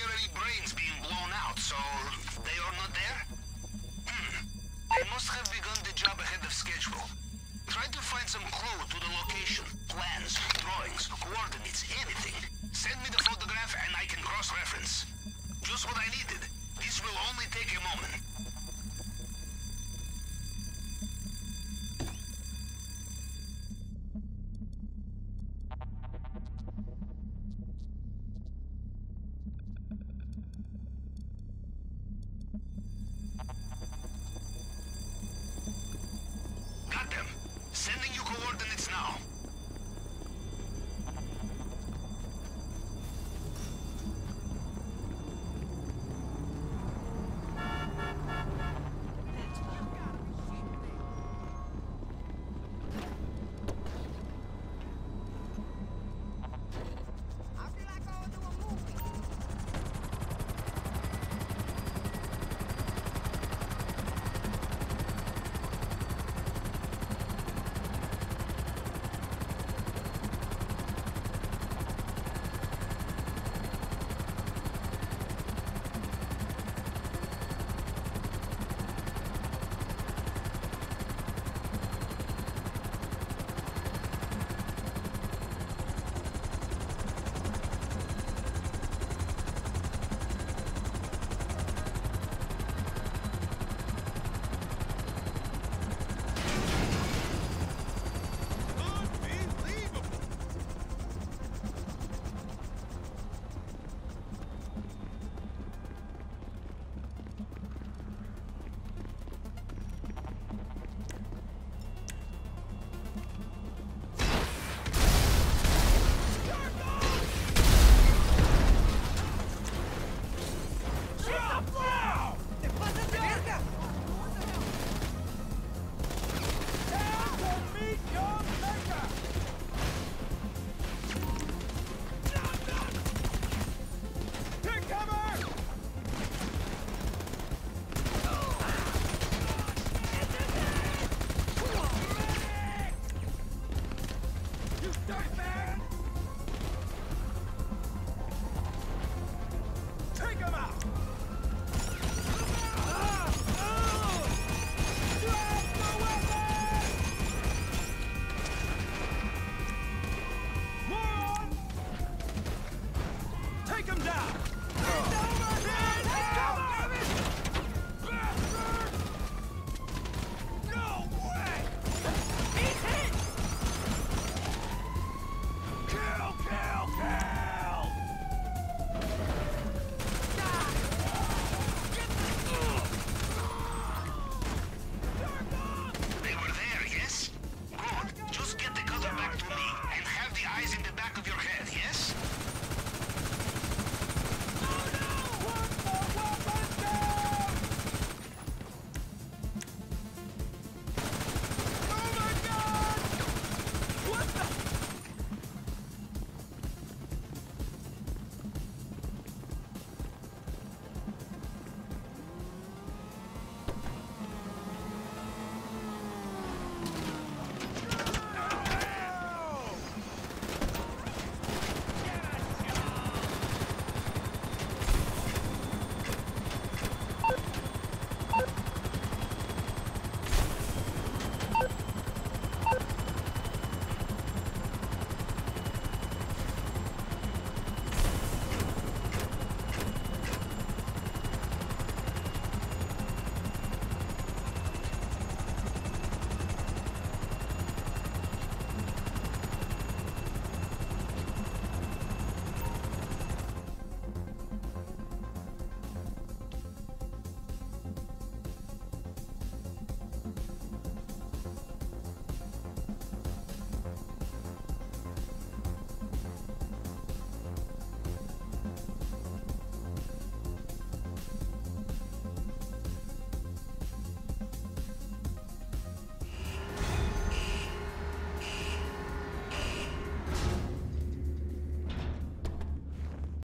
auxiliary brains being blown out, so they are not there? They must have begun the job ahead of schedule. Try to find some clue to the location. Plans, drawings, coordinates, anything. Send me the photograph and I can cross-reference. Just what I needed. This will only take a moment. Got them. Sending you coordinates now. Take him down!